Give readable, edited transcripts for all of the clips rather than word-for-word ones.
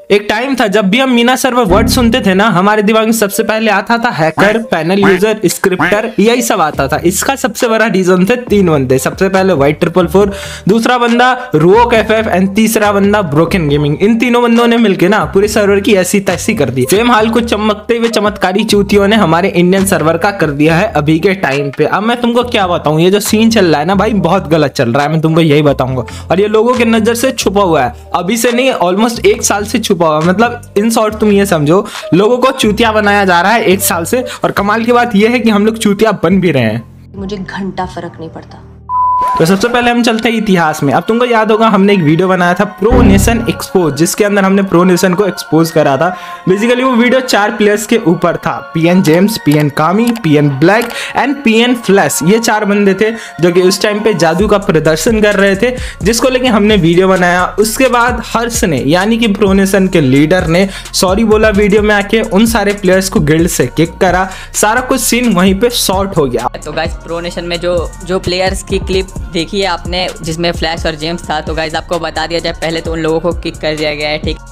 एक टाइम था जब भी हम मीना सर्वर वर्ड सुनते थे ना, हमारे दिमाग में सबसे पहले आता था हैकर, पैनल यूजर, स्क्रिप्टर, यही सब आता था। इसका सबसे बड़ा रीजन थे 3 बंदे। सबसे पहले वाइट 444, दूसरा बंदा रोक FF एंड तीसरा बंदा ब्रोकन गेमिंग। इन तीनों बंदों ने मिलकर ना पूरे सर्वर की ऐसी तैसी कर दी। सेम हाल को चमकते हुए चमत्कारी चूतियों ने हमारे इंडियन सर्वर का कर दिया है अभी के टाइम पे। अब मैं तुमको क्या बताऊं, ये जो सीन चल रहा है ना भाई, बहुत गलत चल रहा है, मैं तुमको यही बताऊंगा। और ये लोगों के नजर से छुपा हुआ है, अभी से नहीं ऑलमोस्ट 1 साल से छुपा हुआ। मतलब इन शॉर्ट तुम ये समझो, लोगों को चूतिया बनाया जा रहा है 1 साल से। और कमाल की बात यह है कि हम लोग चूतिया बन भी रहे हैं। मुझे घंटा फर्क नहीं पड़ता। तो सबसे पहले हम चलते हैं इतिहास में। अब तुमको याद होगा हमने एक वीडियो बनाया था प्रो नेशन एक्सपोज, जिसके अंदर हमने प्रो नेशन को एक्सपोज करा था। बेसिकली वो वीडियो 4 प्लेयर्स के ऊपर था, PN James, PN Kami, PN Black and PN Flash. ये 4 बंदे थे जो कि उस टाइम पे जादू का प्रदर्शन कर रहे थे, जिसको लेके हमने वीडियो बनाया। उसके बाद हर्ष ने यानी कि प्रो नेशन के लीडर ने सॉरी बोला वीडियो में आके, उन सारे प्लेयर्स को गिल्ड से किक करा, सारा कुछ सीन वहीं पे शॉर्ट हो गया। तो गाइस प्रो नेशन में जो प्लेयर्स की क्लिप देखिए आपने, जिसमें फ्लैश और जेम्स था, तो गाइस आपको बता दिया जाए, पहले तो उन लोगों को किक कर दिया गया है, ठीक।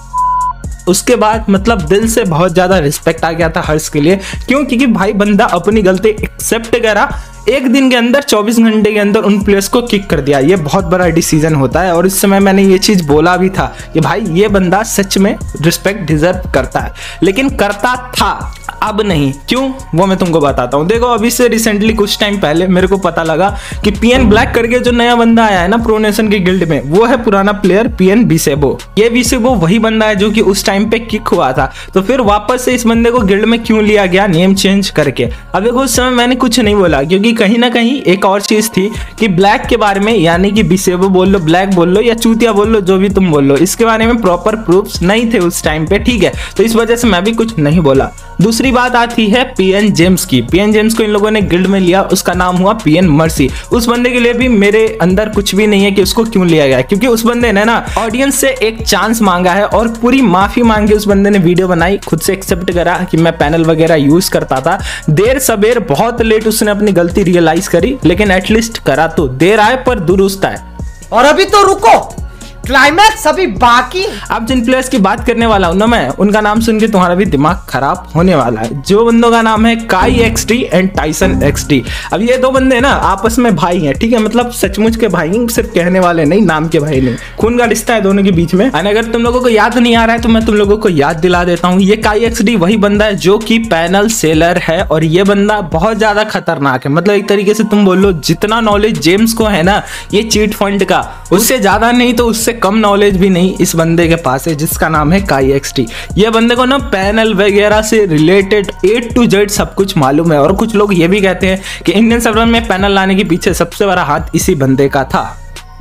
उसके बाद मतलब दिल से बहुत ज्यादा रिस्पेक्ट आ गया था हर्ष के लिए। क्यों? क्योंकि भाई बंदा अपनी गलती एक्सेप्ट करा, 1 दिन के अंदर 24 घंटे के अंदर उन प्लेयर्स को किक कर दिया। ये बहुत बड़ा डिसीजन होता है। और इस समय मैंने ये चीज बोला भी था कि भाई ये बंदा सच में रिस्पेक्ट डिजर्व करता है, लेकिन करता था, अब नहीं। क्यों? वो मैं तुमको बताता हूँ। देखो अभी से रिसेंटली कुछ टाइम पहले मेरे को पता लगा कि PN ब्लैक करके जो नया बंदा आया है ना प्रो नेशन के गिल्ड में, वो है पुराना प्लेयर PN बिसेबो। ये बिसेबो वही बंदा है जो कि उस टाइम पे किक हुआ था। तो फिर वापस से इस बंदे को गिल्ड में क्यों लिया गया नेम चेंज करके? अब देखो उस समय मैंने कुछ नहीं बोला, क्योंकि कहीं ना कहीं एक और चीज थी कि ब्लैक के बारे में, यानी कि बिसेबो बोल लो, ब्लैक बोल लो या चूतिया बोल लो, जो भी तुम बोल लो, इसके बारे में प्रॉपर प्रूफ्स नहीं थे उस टाइम पे, ठीक है। तो इस वजह से मैं भी कुछ नहीं बोला। दूसरी बात आती है PN जेम्स की। PN जेम्स को इन लोगों ने गिल्ड में लिया, उसका नाम हुआ PN मर्सी। उस बंदे के लिए भी मेरे अंदर कुछ भी नहीं है कि उसको क्यों लिया गया, क्योंकि उस बंदे ने ना ऑडियंस से एक चांस मांगा है और पूरी माफी मांगी। उस बंदे ने वीडियो बनाई, खुद से एक्सेप्ट करा कि मैं पैनल वगैरह यूज करता था। देर सबेर बहुत लेट उसने अपनी गलती रियलाइज करी, लेकिन एटलीस्ट करा तो। देर आए पर दुरुस्त आए। और अभी तो रुको, क्लाइमैक्स अभी बाकी। अब जिन प्लेयर्स की बात करने वाला हूं ना मैं, उनका नाम सुन के तुम्हारा भी दिमाग खराब होने वाला है। जो बंदों का नाम है काई XD एंड टाइसन XD। अब ये 2 बंदे ना आपस में भाई हैं, ठीक है, मतलब सचमुच के भाई, सिर्फ कहने वाले नहीं, नाम के भाई नहीं, खून का रिश्ता है दोनों के बीच में। और अगर तुम लोगों को याद नहीं आ रहा है तो मैं तुम लोगों को याद दिला देता हूँ। ये काई XD वही बंदा है जो कि पैनल सेलर है, और ये बंदा बहुत ज्यादा खतरनाक है। मतलब एक तरीके से तुम बोल लो, जितना नॉलेज जेम्स को है ना ये चीट फंड का, उससे ज्यादा नहीं तो उससे कम नॉलेज भी नहीं इस बंदे के पास है, जिसका नाम है काई XD। ये बंदे को ना पैनल वगैरह से रिलेटेड A to Z सब कुछ मालूम है। और कुछ लोग ये भी कहते हैं कि इंडियन सर्वर में पैनल लाने के पीछे सबसे बड़ा हाथ इसी बंदे का था।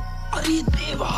अरे देवा,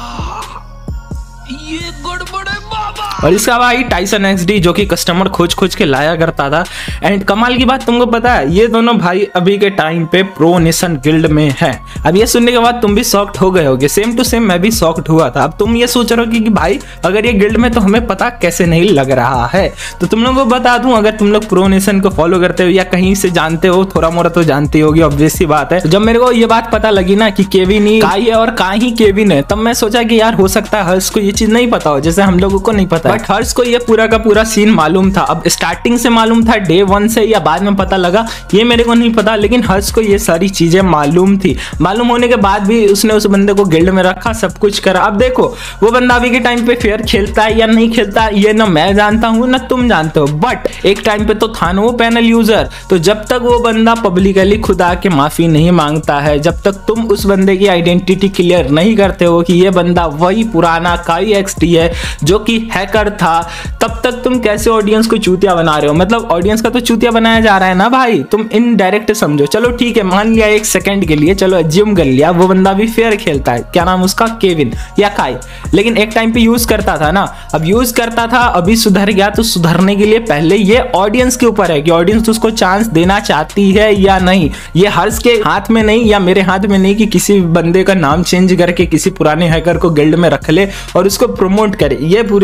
ये गड़बड़ है बाबा। और इसका भाई टाइसन XD जो कि कस्टमर खोज खोज के लाया करता था। एंड कमाल की बात तुमको पता है, ये दोनों भाई अभी के टाइम पे प्रो नेशन गिल्ड में है। अब ये सुनने के बाद तुम भी शॉक्ड हो गए होगे, सेम टू सेम मैं भी शॉक्ड हुआ था। अब तुम ये सोच रहे हो कि भाई अगर ये गिल्ड में तो हमें पता कैसे नहीं लग रहा है। तो तुम लोगों को बता दूं, अगर तुम लोग प्रो नेशन को फॉलो करते हो या कहीं से जानते हो, थोड़ा मोड़ा तो जानती होगी, ऑब्वियस सी बात है। जब मेरे को ये बात पता लगी ना कि केविन ही काई है और काई ही केविन है, तब मैं सोचा कि यार हो सकता है हर्ष को ये चीज नहीं पता हो, जैसे हम लोगों को नहीं पता। बट हर्ष को ये पूरा का पूरा सीन मालूम था। अब स्टार्टिंग से मालूम था, डे 1 से, या बाद में पता लगा, ये मेरे को नहीं पता, लेकिन हर्ष को ये सारी चीजें मालूम थी। मालूम होने के बाद भी उसने उस बंदे को गिल्ड में रखा, सब कुछ करा। अब देखो वो बंदा अभी के टाइम पे फेयर खेलता है या नहीं खेलता, ये ना मैं जानता हूँ ना तुम जानते हो, बट एक टाइम पे तो था ना वो पैनल यूजर। तो जब तक वो बंदा पब्लिकली खुद आके माफी नहीं मांगता है, जब तक तुम उस बंदे की आइडेंटिटी क्लियर नहीं करते हो कि ये बंदा वही पुराना काई XD है जो कि हैकर था, तब तक तुम कैसे ऑडियंस को चूतिया बना रहे हो? मतलब ऑडियंस का तो चूतिया बनाया जा रहा है ना भाई, तुम इनडायरेक्ट समझो। चलो ठीक है, मान लिया 1 सेकंड के लिए, चलो एज्यूम कर लिया वो बंदा भी फेयर खेलता है, क्या नाम उसका, केविन या काई, लेकिन एक टाइम पे यूज करता था ना। अब यूज करता था, अभी सुधर गया, तो सुधरने के लिए पहले ये ऑडियंस के ऊपर है कि ऑडियंस उसको चांस देना चाहती है या नहीं। ये हर्ष के हाथ में नहीं या मेरे हाथ में नहीं कि किसी बंदे का नाम चेंज करके किसी पुराने हैकर को गिल्ड में रख ले और उसको प्रमोट करे। ये पूरे तरीके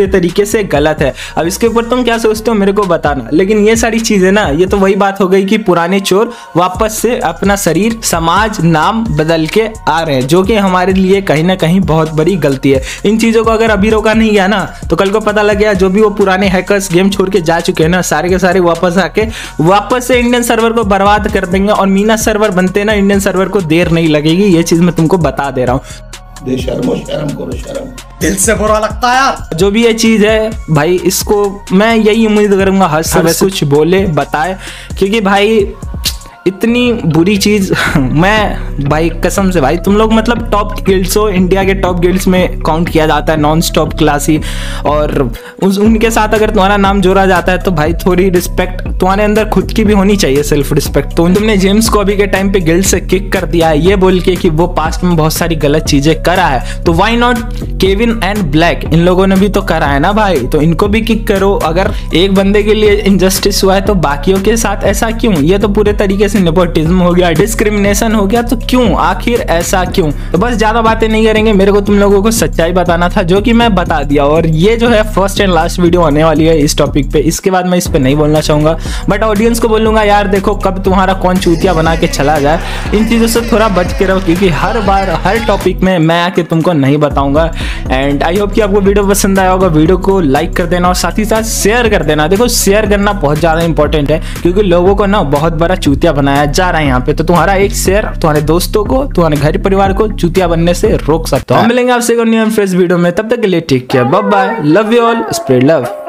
तरीके से गलत है। अब इसके ऊपर तुम क्या सोचते हो मेरे को बताना। लेकिन ये सारी चीजें ना, ये तो वही बात हो गई कि पुराने चोर वापस से अपना शरीर, समाज, नाम बदल के आ रहे हैं, जो कि हमारे लिए कहीं ना कहीं बहुत बड़ी गलती है। इन चीजों को अगर अभी रोका नहीं गया ना, तो कल को पता लग गया जो भी वो पुराने हैकर्स गेम छोड़ के जा चुके हैं ना, सारे के सारे वापस आके वापस से इंडियन सर्वर को बर्बाद कर देंगे। और मीना सर्वर बनते ना इंडियन सर्वर को देर नहीं लगेगी, ये चीज मैं तुमको बता दे रहा हूँ। शर्म करो शर्म। दिल से बुरा लगता है यार। जो भी ये चीज है भाई, इसको मैं यही उम्मीद करूंगा हर समय कुछ बोले, बताए, क्योंकि भाई इतनी बुरी चीज मैं भाई कसम से भाई, तुम लोग मतलब टॉप गिल्ड्स हो, इंडिया के टॉप गिल्ड्स में काउंट किया जाता है, नॉन स्टॉप क्लासी, और उनके साथ अगर तुम्हारा नाम जोड़ा जाता है तो भाई थोड़ी रिस्पेक्ट तुम्हारे अंदर खुद की भी होनी चाहिए, सेल्फ रिस्पेक्ट। तो तुमने जेम्स को अभी के टाइम पे गिल्ड से किक कर दिया है ये बोल के कि वो पास्ट में बहुत सारी गलत चीजें करा है, तो why not Kevin and Black, इन लोगों ने भी तो करा है ना भाई, तो इनको भी किक करो। अगर एक बंदे के लिए इनजस्टिस हुआ है तो बाकियों के साथ ऐसा क्यों? ये तो पूरे तरीके से नेपोटिज्म हो गया, डिस्क्रिमिनेशन हो गया, तो क्यों, आखिर ऐसा क्यों? तो बस ज्यादा बातें नहीं करेंगे, मेरे को तुम लोगों को सच्चाई बताना था जो कि मैं बता दिया। और ये जो है फर्स्ट एंड लास्ट वीडियो होने वाली है इस टॉपिक पे, इसके बाद मैं इस पे नहीं बोलना चाहूंगा, बट ऑडियंस को बोलूंगा यार देखो कब तुम्हारा कौन चूतिया बना के चला जाए, इन चीजों से थोड़ा बच के रहो, क्योंकि हर बार हर टॉपिक में मैं आके तुमको नहीं बताऊंगा। एंड आई होप कि आपको वीडियो पसंद आया होगा, वीडियो को लाइक कर देना और साथ ही साथ शेयर कर देना। देखो शेयर करना बहुत ज्यादा इंपॉर्टेंट है, क्योंकि लोगों को ना बहुत बड़ा चूतिया बनाया जा रहा है यहाँ पे, तो तुम्हारा एक शेयर तुम्हारे दोस्तों को, तुम्हारे घर परिवार को चूतिया बनने से रोक सकता है। हम मिलेंगे आपसे न्यू एंड फ्रेश वीडियो में, तब तक के लिए take care, bye bye, love you all, spread love.